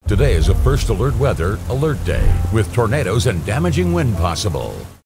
Today is a First Alert Weather Alert Day with tornadoes and damaging wind possible.